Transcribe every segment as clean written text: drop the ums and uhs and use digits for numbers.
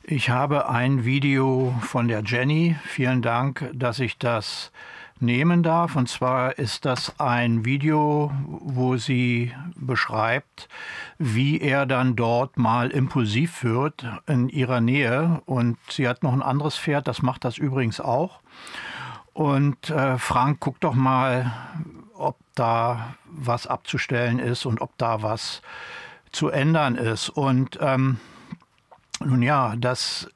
Ich habe ein Video von der Jenny. Vielen Dank, dass ich das nehmen darf. Und zwar ist das ein Video, wo sie beschreibt, wie er dann dort mal impulsiv wird in ihrer Nähe. Und sie hat noch ein anderes Pferd, das macht das übrigens auch. Und Frank, guck doch mal, ob da was abzustellen ist und ob da was zu ändern ist. Und nun ja, das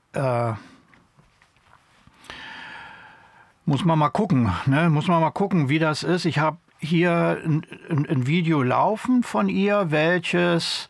muss man mal gucken, ne? Muss man mal gucken, wie das ist. Ich habe hier ein Video laufen von ihr, welches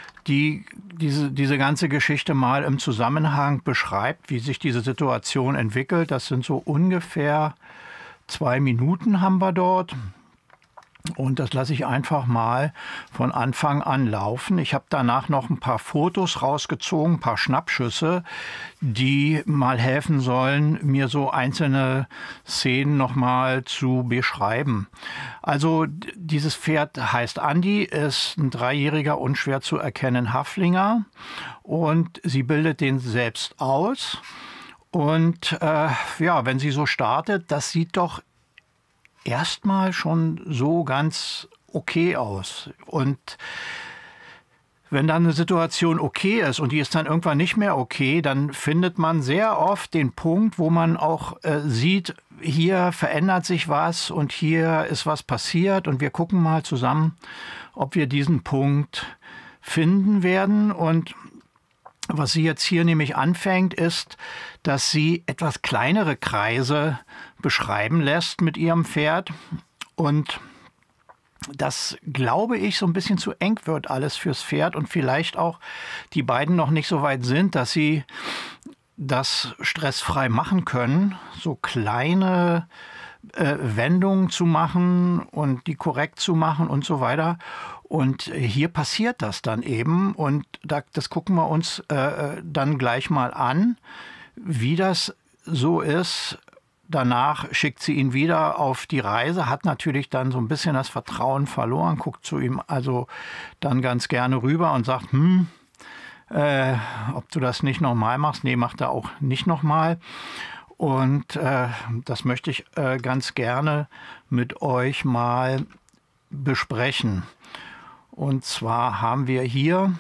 diese ganze Geschichte mal im Zusammenhang beschreibt, wie sich diese Situation entwickelt. Das sind so ungefähr 2 Minuten haben wir dort. Und das lasse ich einfach mal von Anfang an laufen. Ich habe danach noch ein paar Fotos rausgezogen, ein paar Schnappschüsse, die mal helfen sollen, mir so einzelne Szenen noch mal zu beschreiben. Also dieses Pferd heißt Andi, ist ein 3-jähriger, unschwer zu erkennen Haflinger. Und sie bildet den selbst aus. Und ja, wenn sie so startet, das sieht doch erstmal schon so ganz okay aus. Und wenn dann eine Situation okay ist und die ist dann irgendwann nicht mehr okay, dann findet man sehr oft den Punkt, wo man auch sieht, hier verändert sich was und hier ist was passiert und wir gucken mal zusammen, ob wir diesen Punkt finden werden. Und was sie jetzt hier nämlich anfängt, ist, dass sie etwas kleinere Kreise beschreiben lässt mit ihrem Pferd. Und das, glaube ich, so ein bisschen zu eng wird alles fürs Pferd und vielleicht auch die beiden noch nicht so weit sind, dass sie das stressfrei machen können. So kleine Wendungen zu machen und die korrekt zu machen und so weiter. Und hier passiert das dann eben und das gucken wir uns dann gleich mal an, wie das so ist. Danach schickt sie ihn wieder auf die Reise, hat natürlich dann so ein bisschen das Vertrauen verloren, guckt zu ihm also dann ganz gerne rüber und sagt, ob du das nicht nochmal machst. Nee, macht er auch nicht nochmal. Und das möchte ich ganz gerne mit euch mal besprechen. Und zwar haben wir hier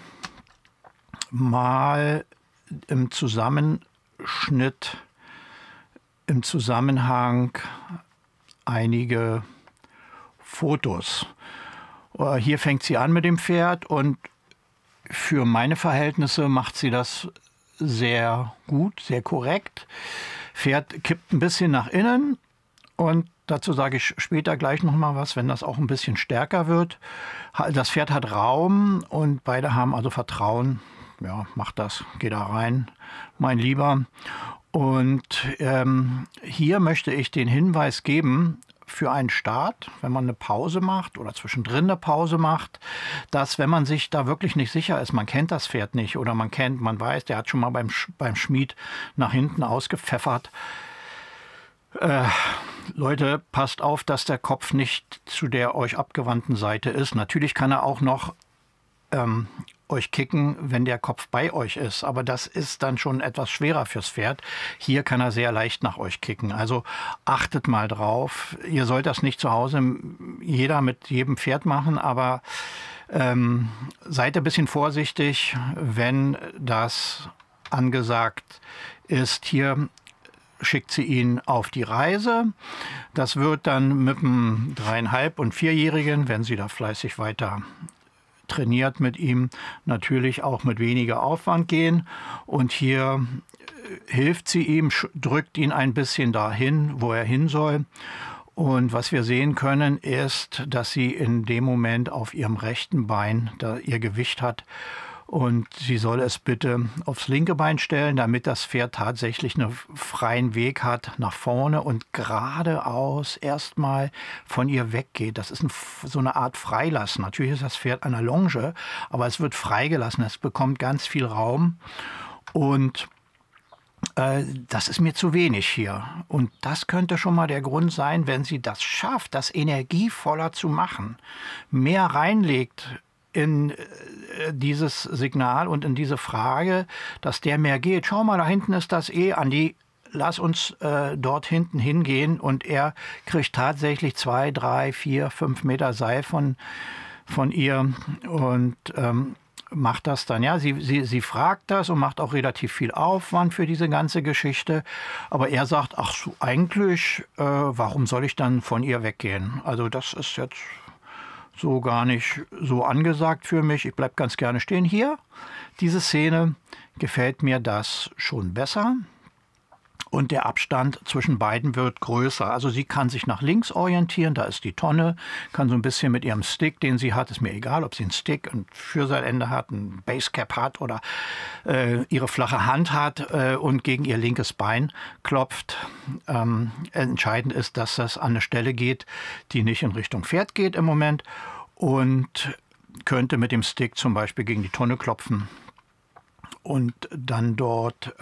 mal im Zusammenschnitt, im Zusammenhang einige Fotos. Hier fängt sie an mit dem Pferd und für meine Verhältnisse macht sie das sehr gut, sehr korrekt. Pferd kippt ein bisschen nach innen und dazu sage ich später gleich noch mal was, wenn das auch ein bisschen stärker wird. Das Pferd hat Raum und beide haben also Vertrauen. Ja, mach das, geh da rein, mein Lieber. Und hier möchte ich den Hinweis geben für einen Start, wenn man eine Pause macht oder zwischendrin eine Pause macht, dass wenn man sich da wirklich nicht sicher ist, man kennt das Pferd nicht oder man weiß, der hat schon mal beim Schmied nach hinten ausgepfeffert. Leute, passt auf, dass der Kopf nicht zu der euch abgewandten Seite ist. Natürlich kann er auch noch euch kicken, wenn der Kopf bei euch ist. Aber das ist dann schon etwas schwerer fürs Pferd. Hier kann er sehr leicht nach euch kicken. Also achtet mal drauf. Ihr sollt das nicht zu Hause jeder mit jedem Pferd machen, aber seid ein bisschen vorsichtig, wenn das angesagt ist. Hier schickt sie ihn auf die Reise. Das wird dann mit einem 3,5- und 4-Jährigen, wenn sie da fleißig weiter trainiert mit ihm, natürlich auch mit weniger Aufwand gehen. Und hier hilft sie ihm, drückt ihn ein bisschen dahin, wo er hin soll. Und was wir sehen können, ist, dass sie in dem Moment auf ihrem rechten Bein da ihr Gewicht hat. Und sie soll es bitte aufs linke Bein stellen, damit das Pferd tatsächlich einen freien Weg hat nach vorne und geradeaus erstmal von ihr weggeht. Das ist so eine Art Freilassen. Natürlich ist das Pferd an der Longe, aber es wird freigelassen. Es bekommt ganz viel Raum und das ist mir zu wenig hier. Und das könnte schon mal der Grund sein, wenn sie das schafft, das energievoller zu machen, mehr reinlegt in dieses Signal und in diese Frage, dass der mehr geht. Schau mal, da hinten ist das Andi, lass uns dort hinten hingehen. Und er kriegt tatsächlich 2, 3, 4, 5 Meter Seil von ihr und macht das dann. Ja, sie fragt das und macht auch relativ viel Aufwand für diese ganze Geschichte. Aber er sagt, ach so, eigentlich, warum soll ich dann von ihr weggehen? Also das ist jetzt so gar nicht so angesagt für mich. Ich bleibe ganz gerne stehen. Hier, diese Szene, gefällt mir das schon besser. Und der Abstand zwischen beiden wird größer. Also sie kann sich nach links orientieren, da ist die Tonne, kann so ein bisschen mit ihrem Stick, den sie hat, ist mir egal, ob sie einen Stick, ein Führseilende hat, ein Basecap hat oder ihre flache Hand hat und gegen ihr linkes Bein klopft. Entscheidend ist, dass das an eine Stelle geht, die nicht in Richtung Pferd geht im Moment und könnte mit dem Stick zum Beispiel gegen die Tonne klopfen und dann dort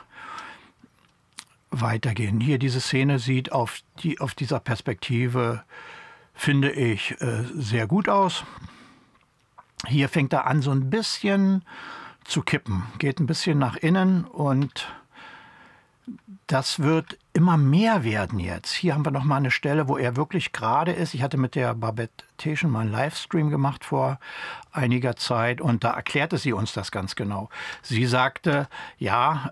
weitergehen. Hier diese Szene sieht auf dieser Perspektive, finde ich, sehr gut aus. Hier fängt er an, so ein bisschen zu kippen, geht ein bisschen nach innen und das wird immer mehr werden jetzt. Hier haben wir noch mal eine Stelle, wo er wirklich gerade ist. Ich hatte mit der Babette Teschen mal einen Livestream gemacht vor einiger Zeit und da erklärte sie uns das ganz genau. Sie sagte, ja,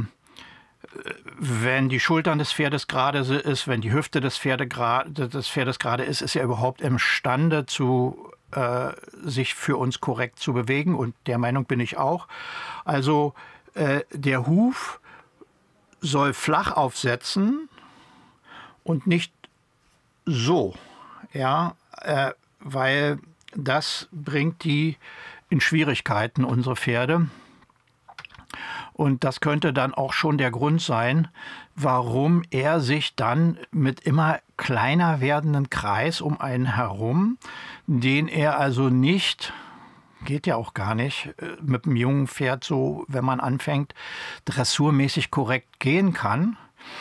wenn die Schultern des Pferdes gerade ist, wenn die Hüfte des Pferdes gerade ist er überhaupt imstande, sich für uns korrekt zu bewegen. Und der Meinung bin ich auch. Also der Huf soll flach aufsetzen und nicht so, ja, weil das bringt die in Schwierigkeiten, unsere Pferde. Und das könnte dann auch schon der Grund sein, warum er sich dann mit immer kleiner werdenden Kreis um einen herum, den er also nicht, geht ja auch gar nicht, mit einem jungen Pferd so, wenn man anfängt, dressurmäßig korrekt gehen kann.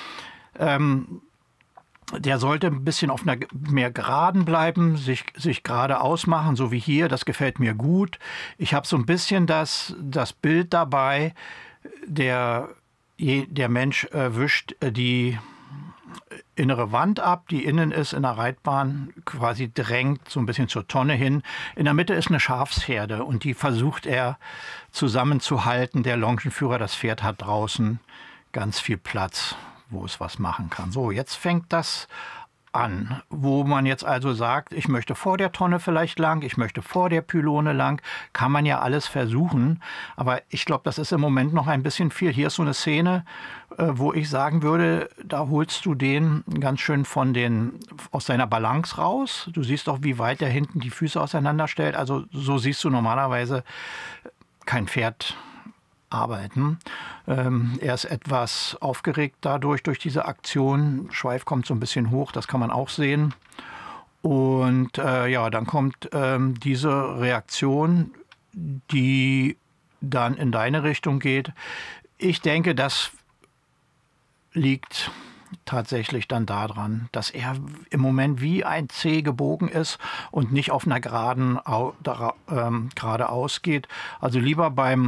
Der sollte ein bisschen auf einer mehr Geraden bleiben, sich gerade ausmachen, so wie hier. Das gefällt mir gut. Ich habe so ein bisschen das Bild dabei, der Mensch wischt die innere Wand ab, die innen ist in der Reitbahn, quasi drängt so ein bisschen zur Tonne hin. In der Mitte ist eine Schafsherde und die versucht er zusammenzuhalten. Der Longenführer, das Pferd hat draußen ganz viel Platz, wo es was machen kann. So, jetzt fängt das an, wo man jetzt also sagt, ich möchte vor der Tonne vielleicht lang, ich möchte vor der Pylone lang, kann man ja alles versuchen, aber ich glaube, das ist im Moment noch ein bisschen viel. Hier ist so eine Szene, wo ich sagen würde, da holst du den ganz schön aus seiner Balance raus. Du siehst auch, wie weit er hinten die Füße auseinanderstellt. Also so siehst du normalerweise kein Pferd arbeiten. Er ist etwas aufgeregt durch diese Aktion. Schweif kommt so ein bisschen hoch, das kann man auch sehen. Und ja, dann kommt diese Reaktion, die dann in deine Richtung geht. Ich denke, das liegt tatsächlich dann daran, dass er im Moment wie ein C gebogen ist und nicht auf einer geradeaus geht. Also lieber beim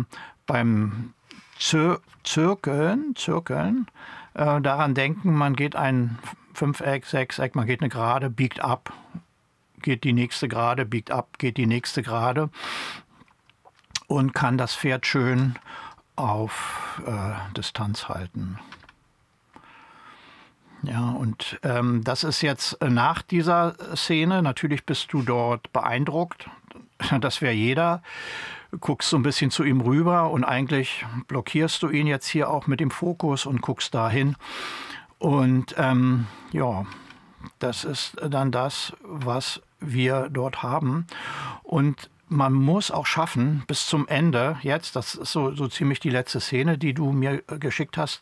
Zirkeln, daran denken, man geht ein Fünfeck, Sechseck, man geht eine Gerade, biegt ab, geht die nächste Gerade, biegt ab, geht die nächste Gerade und kann das Pferd schön auf Distanz halten. Ja, und das ist jetzt nach dieser Szene, natürlich bist du dort beeindruckt, das wäre jeder. Guckst so ein bisschen zu ihm rüber und eigentlich blockierst du ihn jetzt hier auch mit dem Fokus und guckst dahin. Und ja, das ist dann das, was wir dort haben. Und man muss auch schaffen, bis zum Ende jetzt, das ist so ziemlich die letzte Szene, die du mir geschickt hast,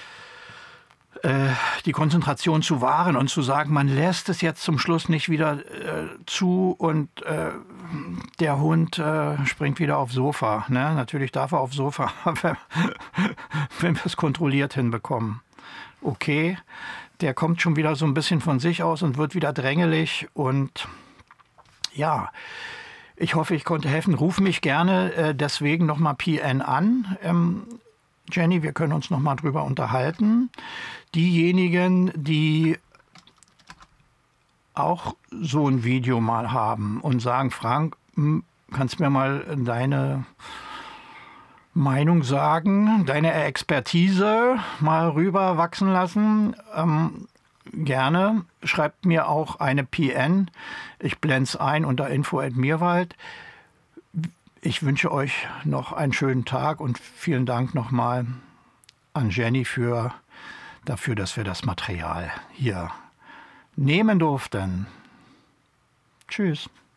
die Konzentration zu wahren und zu sagen, man lässt es jetzt zum Schluss nicht wieder zu und der Hund springt wieder aufs Sofa. Ne? Natürlich darf er aufs Sofa, wenn wir es kontrolliert hinbekommen. Okay, der kommt schon wieder so ein bisschen von sich aus und wird wieder drängelig und ja, Ich hoffe, ich konnte helfen. Ruf mich gerne deswegen nochmal PN an. Jenny, wir können uns nochmal drüber unterhalten. Diejenigen, die auch so ein Video mal haben und sagen, Frank, kannst du mir mal deine Meinung sagen, deine Expertise mal rüber wachsen lassen? Gerne. Schreibt mir auch eine PN. Ich blende es ein unter info@mirwald. Ich wünsche euch noch einen schönen Tag und vielen Dank nochmal an Jenny dafür, dass wir das Material hier nehmen durften. Tschüss.